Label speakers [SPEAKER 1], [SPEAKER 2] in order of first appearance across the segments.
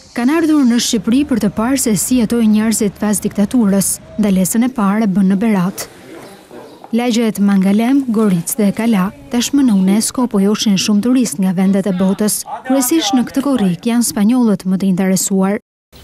[SPEAKER 1] Kanë ardhur në Shqipëri për të parë se si jetojnë njerëzit pas diktaturës, ndalesën e parë e bën në Berat. Lagjet Mangalem, Goric dhe Kala tashmë në UNESCO po joshin shumë turist nga vendet e botës. Kryesisht në këtë korrik janë spanjollët më të interesuar.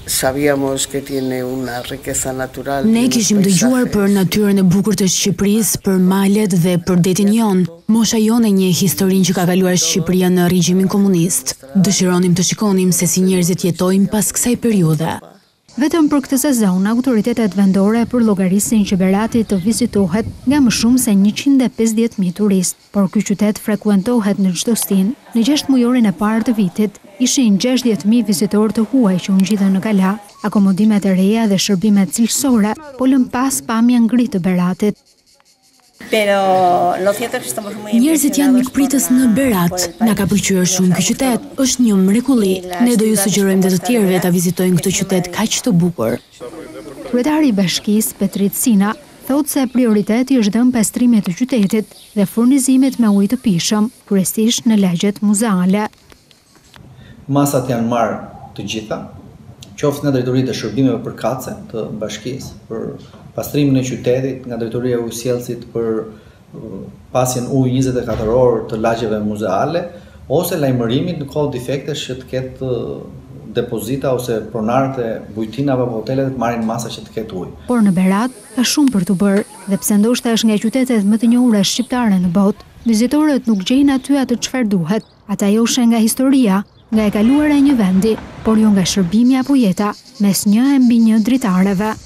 [SPEAKER 2] Ne kishim dëgjuar për natyrën e bukur të Shqipërisë, për malet dhe për detin jon. Mosha jone një historinë që ka kaluar Shqipëria në regjimin komunist. Dëshironim të shikonim se si njerëzit jetojnë pas kësaj periudhe.
[SPEAKER 1] Vetëm për këtë sezon, autoritetet vendore përllogarisin që Berati të vizitohet nga më shumë se 150.000 turist, por ky qytet frekuentohet në çdo stin. Në 6 mujorin e parë të vitit, ishin 60.000 vizitorë të huaj që u ngjitën në Kala, akomodimet e reja dhe shërbimet cilësore, po lën pas pamjen ngritë të Beratit.
[SPEAKER 2] Njerëzit janë mikpritës në Berat. Na ka pëlqyer shumë ky qytet. Është një mrekulli. Ne do ju sugjerojmë dhe të tjerëve ta vizitojnë këtë qytet kaq të bukur.
[SPEAKER 1] Kryetari i bashkisë, Petrit Sina, thotë se prioriteti është dhënë pastrimit të qytetit dhe furnizimit me ujë të pishëm, kryesisht në lagjet muzeale.
[SPEAKER 3] Masat janë marrë të gjitha, qoftë nga drejtoritë e shërbimeve përkatëse të bashkisë, për pastrimin e qytetit, nga drejtoria e ujësjellësit për pasjen ujë 24 orë të lagjeve muzeale, ose lajmërimit në kohë defektesh që të ketë depozita ose pronarët e bujtinave apo hotelet të marrin masa që të ketë ujë.
[SPEAKER 1] Por në Berat ka shumë për të bërë, dhe pse ndoshta është nga qytetet më të njohura shqiptare në botë, vizitorët nuk gjejnë aty atë çfarë duhet. Ata joshen nga historia, nga e kaluara e një vendi, por jo nga shërbimi apo jeta mes 1 mbi 1 dritareve.